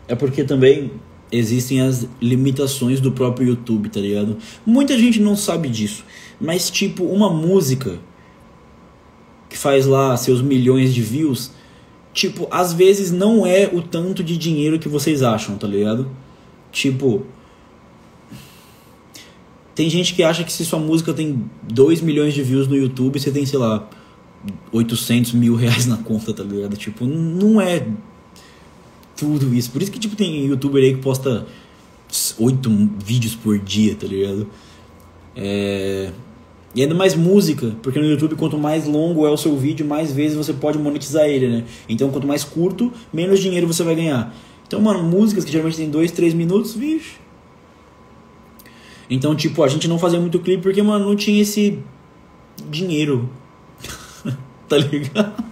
É porque também existem as limitações do próprio YouTube, tá ligado? Muita gente não sabe disso. Mas, tipo, uma música que faz lá seus milhões de views, tipo, às vezes não é o tanto de dinheiro que vocês acham, tá ligado? Tipo, tem gente que acha que se sua música tem 2 milhões de views no YouTube, você tem, sei lá, 800 mil reais na conta, tá ligado? Tipo, não é tudo isso. Por isso que, tipo, tem youtuber aí que posta 8 vídeos por dia, tá ligado? E ainda mais música, porque no YouTube quanto mais longo é o seu vídeo, mais vezes você pode monetizar ele, né? Então quanto mais curto, menos dinheiro você vai ganhar. Então, mano, músicas que geralmente tem 2, 3 minutos, vixe. Então, tipo, a gente não fazia muito clipe porque, mano, não tinha esse dinheiro. Tá ligado?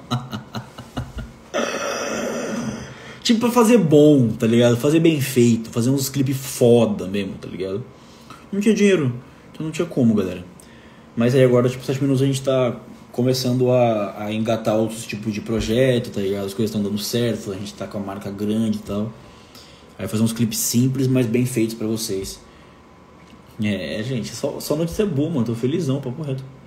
Tipo, pra fazer bom, tá ligado? Fazer bem feito, fazer uns clipes foda mesmo, tá ligado? Não tinha dinheiro, então não tinha como, galera. Mas aí agora, tipo, 7 minutos a gente tá começando a engatar outros tipos de projeto, tá ligado? As coisas estão dando certo, a gente tá com a marca grande e tal. Aí fazer uns clipes simples, mas bem feitos pra vocês. Gente, só notícia boa, mano. Tô felizão, papo reto.